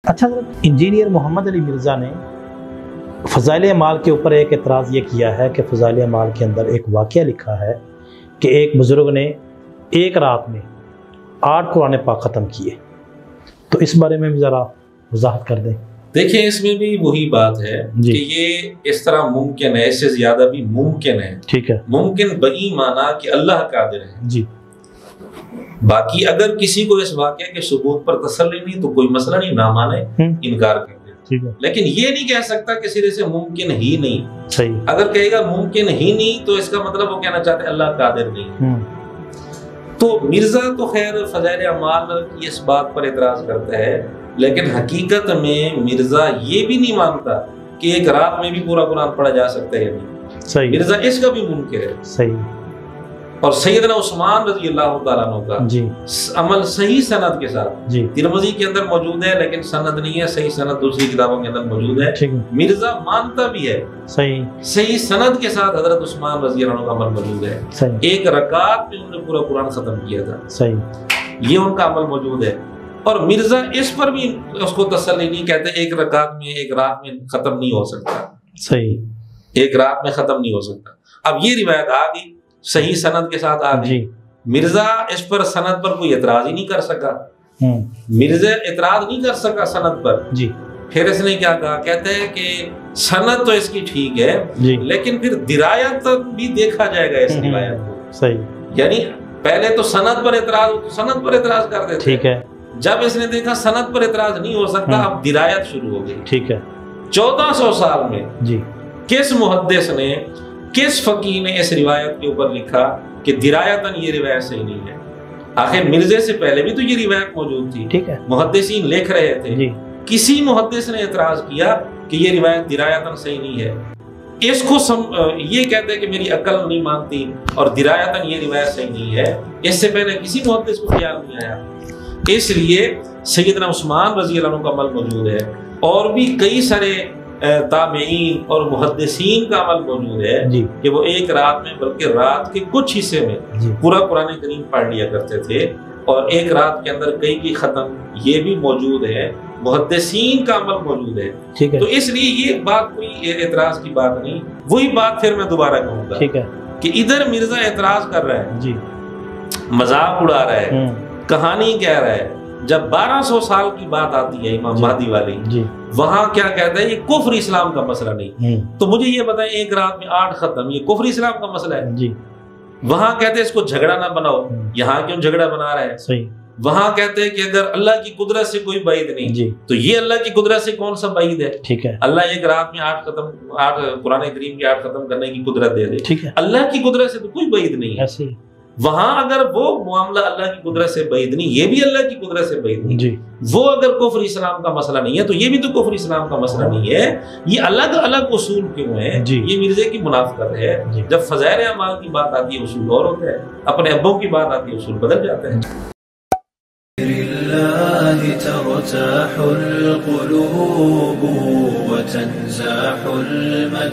اچھا حضرت انجینئر محمد علی مرزا نے فضائل اعمال کے اوپر ایک اعتراض یہ کیا ہے کہ فضائل اعمال کے اندر ایک واقعہ لکھا ہے کہ ایک بزرگ نے ایک رات میں 8 قرآن پاک ختم کیے، تو اس بارے میں بھی ذرا وضاحت کر دیں۔ دیکھیں اس میں بھی وہی بات ہے کہ یہ اس طرح ممکن ہے، اس سے زیادہ بھی ممکن ہے۔ ٹھیک ہے، ممکن بئی معنی کہ اللہ قادر ہے جی۔ باقی اگر کسی کو اس واقعے کے ثبوت پر تسلی نہیں تو کوئی مسئلہ نہیں، نہ مانے، انکار کر دے، ٹھیک ہے، لیکن یہ نہیں کہہ سکتا کہ سرے سے ممکن ہی نہیں۔ صحیح۔ اگر کہے گا ممکن ہی نہیں تو اس کا مطلب وہ کہنا چاہتے ہیں اللہ قادر نہیں۔ تو مرزا تو خیر فضائل اعمال کی اس بات پر اعتراض کرتا ہے، لیکن حقیقت میں مرزا یہ بھی نہیں مانتا کہ ایک رات میں بھی پورا قرآن پڑھا جا سکتا ہے یا نہیں۔ صحیح۔ مرزا اس کا بھی منکر ہے۔ صحیح۔ اور سیدنا عثمان رضی اللہ تعالیٰ عنہ کا عمل صحیح سند کے ساتھ ترمذی کے اندر موجود ہے، لیکن سند نہیں ہے، صحیح سند دوسری کتابوں کے اندر موجود ہے۔ مرزا مانتا بھی ہے صحیح سند کے ساتھ حضرت عثمان رضی اللہ عنہ کا عمل موجود ہے، ایک رکعت میں انہوں نے پورا قرآن ختم کیا تھا، صحیح، یہ ان کا عمل موجود ہے۔ اور مرزا اس پر بھی اس کو تسلی نہیں، کہتے ایک رکعت میں ایک رات میں ختم نہیں ہو سکتا، صحیح، ایک رات میں ختم نہیں ہو سکتا۔ اب یہ روایت آ گئی صحیح سند کے ساتھ آ گئی، مرزا اس پر سند پر کوئی اعتراض ہی نہیں کر سکا، مرزا اعتراض نہیں کر سکا سند پر۔ پھر اس نے کیا کہا، کہتے ہیں کہ سند تو اس کی ٹھیک ہے لیکن پھر درایت بھی دیکھا جائے گا اس روایت کو، صحیح، یعنی پہلے تو سند پر اعتراض ہو تو سند پر اعتراض کر دیتے، ٹھیک ہے، جب اس نے دیکھا سند پر اعتراض نہیں ہو سکتا، اب درایت شروع ہو گئی، ٹھیک ہے۔ 1400 سال میں کس محدث نے، کس فقیہ نے اس روایت کے اوپر لکھا کہ درایتاً یہ روایت صحیح نہیں ہے؟ آخر مرزے سے پہلے بھی تو یہ روایت موجود تھی، ٹھیک ہے، محدثین لکھ رہے تھے، کسی محدث نے اعتراض کیا کہ یہ روایت درایتاً صحیح نہیں ہے؟ اس کو یہ کہتے ہیں کہ میری عقل نہیں مانتی اور درایتاً یہ روایت صحیح نہیں ہے، اس سے پہلے کسی محدث کو خیال نہیں آیا۔ اس لیے سیدنا عثمان رضی اللہ عنہ کا عمل موجود ہے، اور بھی کئی سارے تابعین اور محدثین کا عمل موجود ہے کہ وہ ایک رات میں بلکہ رات کے کچھ حصے میں پورا قرآن کریم پڑھ لیا کرتے تھے، اور ایک رات کے اندر کئی کی ختم، یہ بھی موجود ہے، محدثین کا عمل موجود ہے۔ تو اس لیے یہ بات کوئی اعتراض کی بات نہیں۔ وہی بات پھر میں دوبارہ کہوں گا کہ ادھر مرزا اعتراض کر رہا ہے، مذاق اڑا رہا ہے، کہانی کہہ رہا ہے، جب 1200 سال کی بات آتی ہے امام مہدی والی، وہاں کیا کہتا ہے یہ کفر اسلام کا مسئلہ نہیں۔ تو مجھے یہ بتائیں ایک رات میں 8 ختم، یہ کفر اسلام کا مسئلہ ہے؟ وہاں کہتے ہیں اس کو جھگڑا نہ بناؤ، یہاں کیوں جھگڑا بنا رہے ہیں؟ وہاں کہتے ہیں کہ اگر اللہ کی قدرت سے کوئی بعید نہیں، تو یہ اللہ کی قدرت سے کون سا بعید ہے؟ ٹھیک ہے، اللہ ایک رات میں 8 قرآن کریم کے 8 ختم کرنے کی قدرت دے دے، اللہ کی قدرت سے تو کوئی بعید نہیں ہے۔ وہاں اگر وہ معاملہ اللہ کی قدرت سے بعید نہیں، یہ بھی اللہ کی قدرت سے بعید نہیں، وہ اگر کفر اسلام کا مسئلہ نہیں ہے تو یہ بھی تو کفر اسلام کا مسئلہ نہیں ہے۔ یہ الگ الگ اصول کیوں ہیں؟ یہ مرزے کی منافقت ہے۔ جب فضائل اعمال کی بات آتی ہے اصول اور ہوتا ہے، اپنے ابوں کی بات آتی ہے اصول بدل جاتے ہیں۔